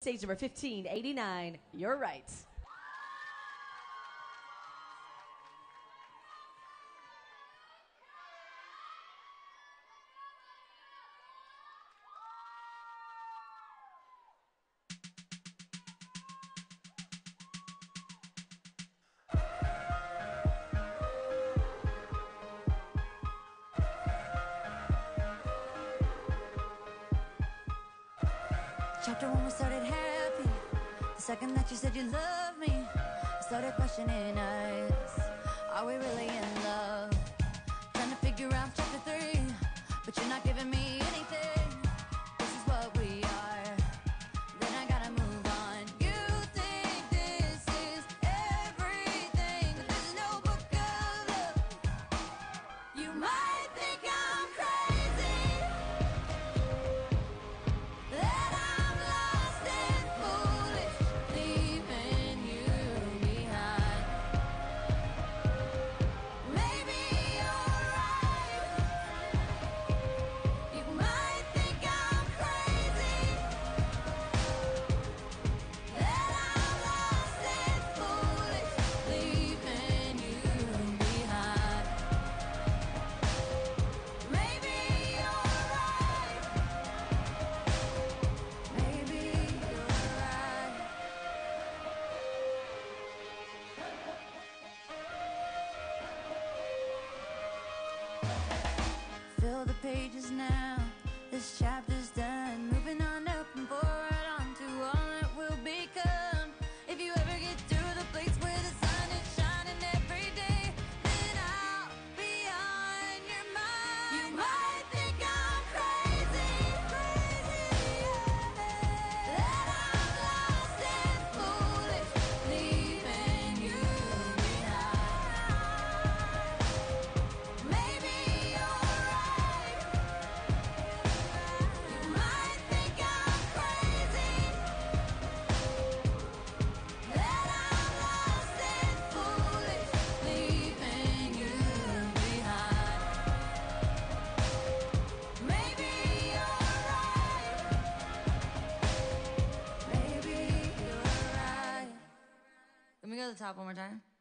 Stage number 1589, You're Right. Chapter 1 we started happy. The second that you said you loved me, I started questioning us. Are we really in love? Trying to figure out chapter 3, but you're not giving me anything. This is what we are. Then I gotta move on. You think this is everything, but there's no book of love. You might think I'm crazy, that I'm lost and foolish, leaving you behind. Maybe you're right. You might think I'm crazy, that I'm lost and foolish, leaving you behind. Maybe you're right. Maybe you're right. Fill the pages now. This chapter's done. Moving on up and forward on to all that will become. If you ever get through the place where the sun is shining every day, then I'll be on your mind. You might think I'm crazy, that I'm lost and foolish, leaving you behind. Maybe you're right. You might think I'm crazy, that I'm lost and foolish, leaving you behind. Maybe you're right. Maybe you're right. Let me go to the top one more time.